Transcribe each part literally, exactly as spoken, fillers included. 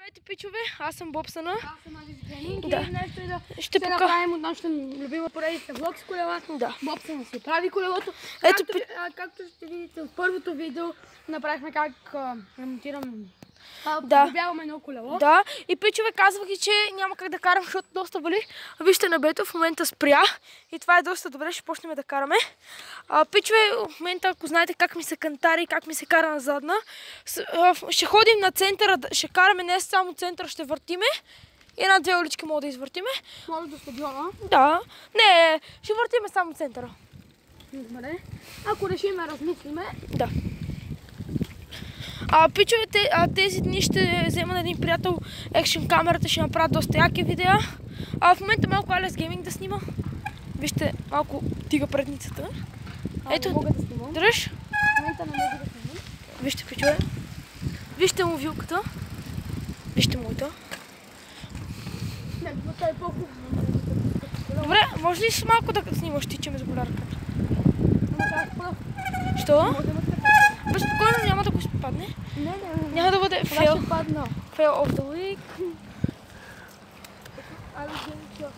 Здравейте, пичове, аз съм Бобсъна. Аз съм Адис Гейминг да. и нещо е да ще, ще пока... направим от нашата любима поредица влог с колела. Да. Бобсъна си прави колелото. Ето, както, а, както ще видите от първото видео, направихме как а, ремонтирам, а, да. добяваме едно колело. Да, и пичове казвах и, че няма как да карам, защото доста вали. Вижте, небето в момента спря и това е доста добре, ще почнем да караме. А, пичове, в момента, ако знаете как ми се кантари и как ми се кара на задна, ще ходим на центъра, ще караме не само центъра, ще въртиме. И една-две улички мога да извъртиме. Може до стадиона. Да, не, ще въртиме само центъра. Добре. Ако решиме, размислиме. Да. А, пичовете, а, тези дни ще взема на един приятел екшен камерата, ще направя доста яки видеа. А в момента малко Алес Гейминг да снима. Вижте, малко тига предницата. А, ето, не мога да снимам. дръж. В момента не мога да снимам. Вижте, пичове. Вижте му вилката. Вижте моята. Неговата е по-хубава. Добре, може ли с малко да снимаш ти, че ме заболя ръката? Ама как пръв? Що? Може да ме се Безпокойно, няма да го изпадне. Не, не, не. Няма да бъде Това fail. ще падна. Fail of the week. Айде, Гейминг.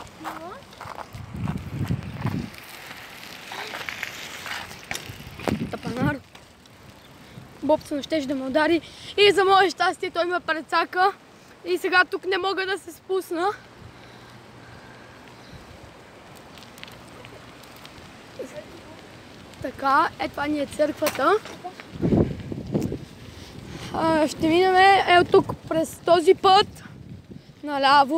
Тапанар. Бобсън щеше да ме удари и за мое щастие той ме прецака и сега тук не мога да се спусна. Така, е това ни е църквата. А, ще минем е тук през този път наляво.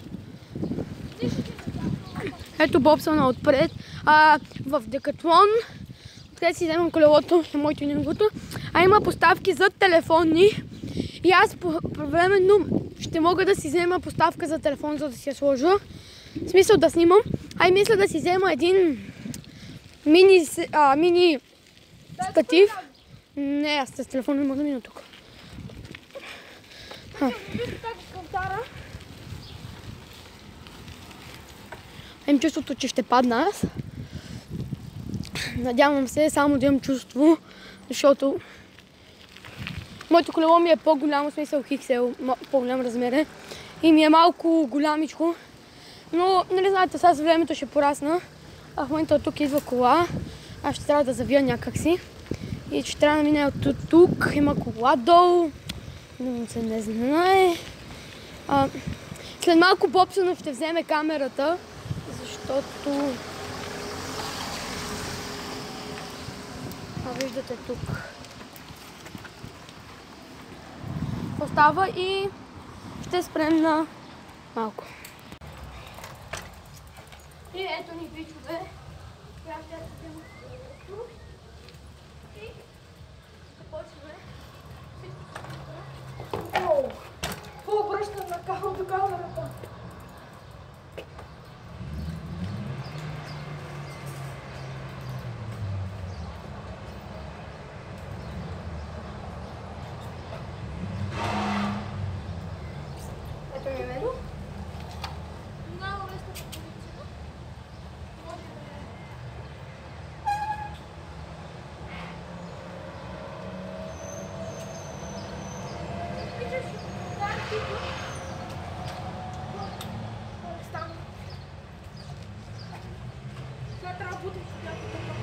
Ето Бобсъна отпред. А, в Декатлон, откъде си вземам колелото, на моето и неговото, а има поставки за телефони. И аз по, по временно ще мога да си взема поставка за телефон, за да си я сложа. В смисъл да снимам. А и мисля да си взема един мини, а, мини статив. Не, аз с телефон не мога да мина тук. Имам чувството, че ще падна аз. Надявам се само да имам чувство, защото моето колело ми е по-голямо, в смисъл икс ел, по-голям размер е. И ми е малко голямичко. Но, нали знаете, сега с времето ще порасна. А в момента от тук идва кола. Аз ще трябва да завия някакси. И ще трябва да мина от тук. Има кола долу. Но се не знае. А, след малко Бобсъна ще вземе камерата, защото... А виждате тук. Остава и ще спрем на малко. И ето ни бичове. Сега ще седем тук. И започваме. Оу! По-обръщам на камерата, камерата. Ето ми е медо. Много лесно по позицията. Може да е. Виждаш ли, да, тихо. Стана. Това трябва да бутиш някакво така.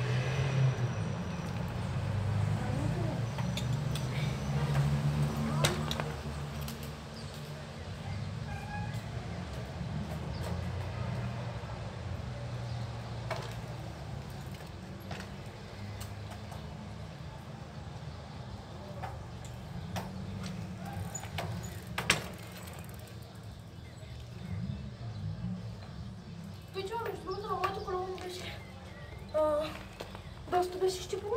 Пичува, между другото, на моето колело ми беше доста беше щипало.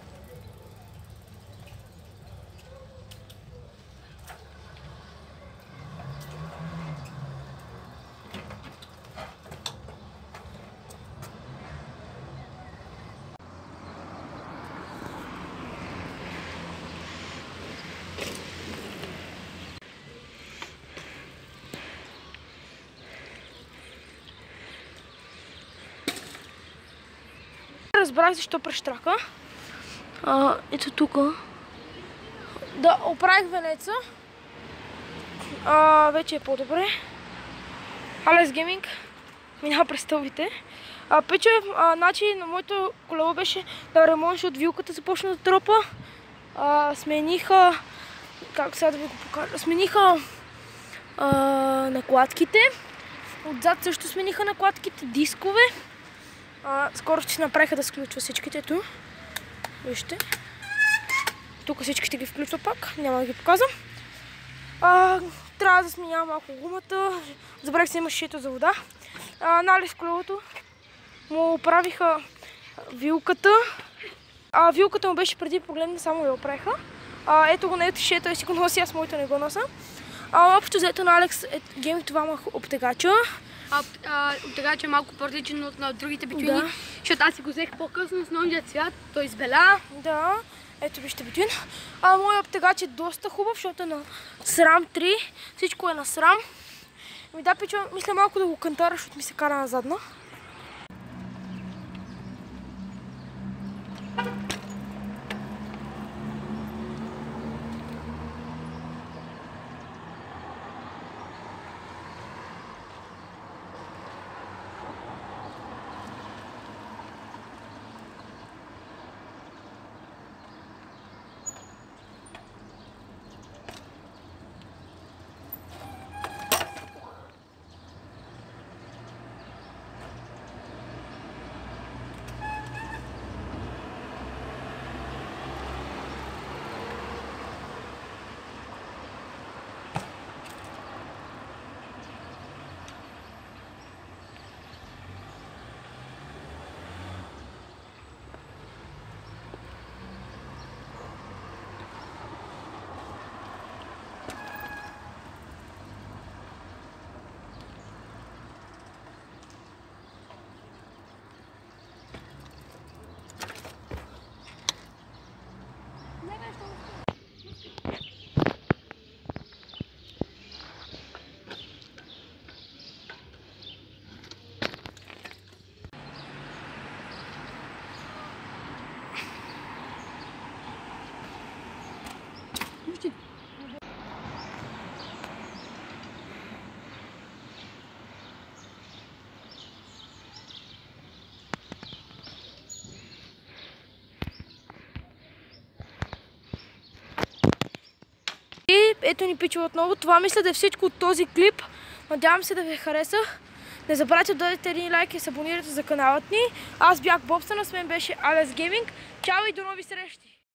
Разбрах защо прещрака. А, ето тук. Да оправих венеца. А, вече е по-добре. Alex Gaming минава през стълбите. А, Пече, а, значи на моето колело беше да ремонт, защото вилката започна да тропа. А, смениха, как сега да ви го покажа, смениха а, накладките. Отзад също смениха накладките, дискове. А, скоро ще направиха да сключва всичките. Ето. Вижте. Тук всичките ги включва пак, няма да ги показвам. А, трябва да сменя малко гумата. Забравих си има шишето за вода. А, нали с колелото му оправиха вилката. А, вилката му беше преди погледна, само я оправиха. А, ето го, ето шишето, той си го носи, аз моето не го носа. А, общо взето на Alex Gaming това мах обтегача. А, а, обтегача е малко по-различен от на другите битюни, Да. защото аз си го взех по-късно с новия цвят, той избеля. Да, ето вижте битюин. А, моят обтегач е доста хубав, защото е на срам три. Всичко е на срам. Ми да, пича, мисля малко да го кантара, защото ми се кара назадна. И ето ни пича отново. Това мисля да е всичко от този клип. Надявам се да ви хареса. Не забравяйте да дадете един лайк и се абонирате за каналът ни. Аз бях Бобсън, с мен беше Alex Gaming. Чао и до нови срещи!